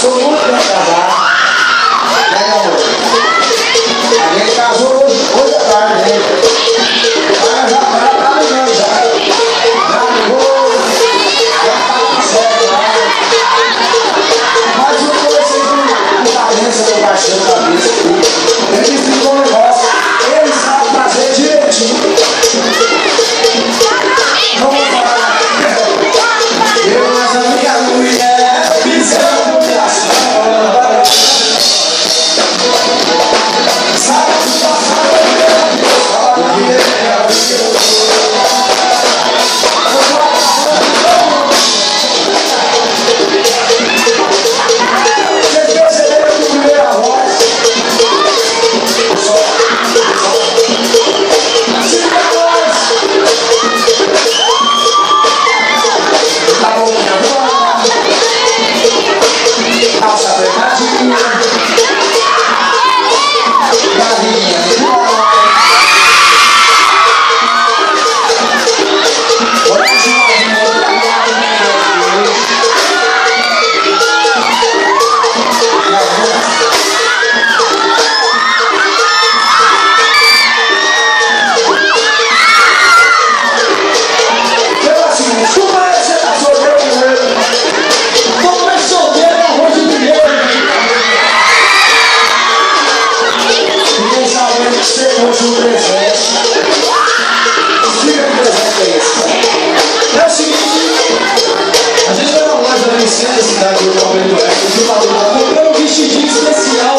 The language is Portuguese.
casou muito bem casado. Né, amor? A gente casou hoje à tarde, né? Mas já tá ligando, já. Já ligou, já tá tudo certo lá. Mas eu comecei com carência no baixão da cabeça. Ele explicou um negócio. Ele sabe fazer direitinho. Vamos falar. Eu, mas a minha mulher, pisando no coração. Sabe o que passar? Vocês perceberam que o primeiro voz? Tá bom, minha calça apertadinha, galinha de bola. Olha esse movimento da galinha pelo assim, chupa esse, tá solteiro primeiro. Como é solteiro, é arroz de primeiro. Ninguém sabendo que você hoje um presente. Diga que presente é esse. É o seguinte, a gente vai na loja lá em centro da cidade do Palmeiras, comprando um vestidinho especial